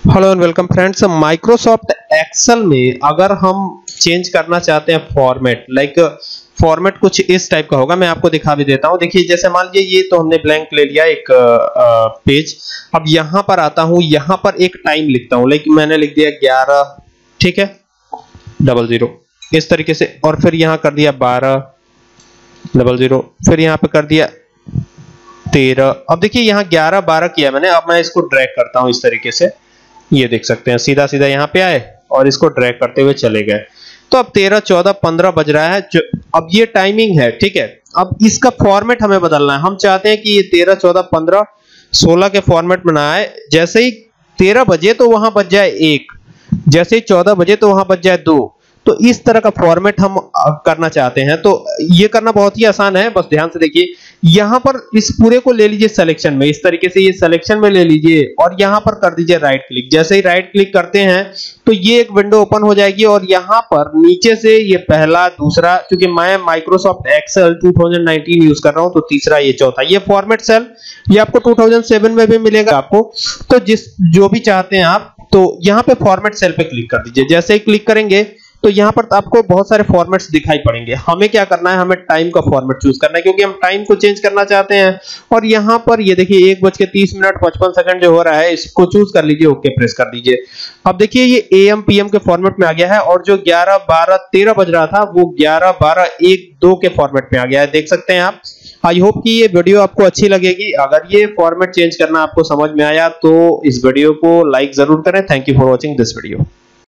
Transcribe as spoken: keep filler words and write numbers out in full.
Hello and welcome friends. Microsoft Excel में अगर हम चेंज करना चाहते हैं फॉर्मेट, लाइक फॉर्मेट कुछ इस टाइप का होगा। मैं आपको दिखा भी देता हूं। देखिए, जैसे मान लीजिए ये तो हमने ब्लैंक ले लिया एक पेज। अब यहां पर आता हूं, यहां पर एक टाइम लिखता हूं, लाइक मैंने लिख दिया ग्यारह, ठीक है, डबल जीरो इस तरीके से, और फिर यहां कर दिया बारह डबल जीरो, फिर यहां पे कर दिया तेरह। अब देखिए यहां ग्यारह बारह किया मैंने। अब मैं इसको ड्रैग करता हूं इस तरीके से, ये देख सकते हैं, सीधा सीधा यहाँ पे आए और इसको ड्रैग करते हुए चले गए। तो अब तेरह चौदह पंद्रह बज रहा है। अब ये टाइमिंग है, ठीक है। अब इसका फॉर्मेट हमें बदलना है। हम चाहते हैं कि ये तेरह चौदह पंद्रह सोलह के फॉर्मेट में ना आए। जैसे ही तेरह बजे तो वहां बज जाए एक, जैसे ही चौदह बजे तो वहां बज जाए दो। तो इस तरह का फॉर्मेट हम करना चाहते हैं। तो ये करना बहुत ही आसान है, बस ध्यान से देखिए। यहां पर इस पूरे को ले लीजिए सिलेक्शन में, इस तरीके से ये सिलेक्शन में ले लीजिए और यहां पर कर दीजिए राइट क्लिक। जैसे ही राइट क्लिक करते हैं तो ये एक विंडो ओपन हो जाएगी और यहां पर नीचे से ये पहला दूसरा, क्योंकि मैं माइक्रोसॉफ्ट एक्सेल दो हज़ार उन्नीस यूज कर रहा हूं, तो तीसरा ये चौथा, ये फॉर्मेट सेल ये आपको दो हज़ार सात में भी मिलेगा आपको। तो जिस जो भी चाहते हैं आप, तो यहां पे फॉर्मेट सेल पे क्लिक कर दीजिए। जैसे ही क्लिक करेंगे तो यहां पर आपको बहुत सारे फॉर्मेट्स दिखाई पड़ेंगे। हमें क्या करना है, हमें टाइम का फॉर्मेट चूज करना है, क्योंकि हम टाइम को चेंज करना चाहते हैं। और यहां पर ये देखिए एक बज के तीस मिनट पचपन सेकंड जो हो रहा है, इसको चूज कर लीजिए, ओके प्रेस कर दीजिए। अब देखिए ये एएम पीएम के फॉर्मेट में आ गया है, और जो ग्यारह बारह तेरह बज रहा था वो ग्यारह बारह एक दो के फॉर्मेट में आ गया है, देख सकते हैं आप। आई होप कि ये वीडियो आपको अच्छी लगेगी। अगर ये फॉर्मेट चेंज करना आपको समझ में आया तो इस वीडियो को लाइक जरूर करें। Thank you for watching this video.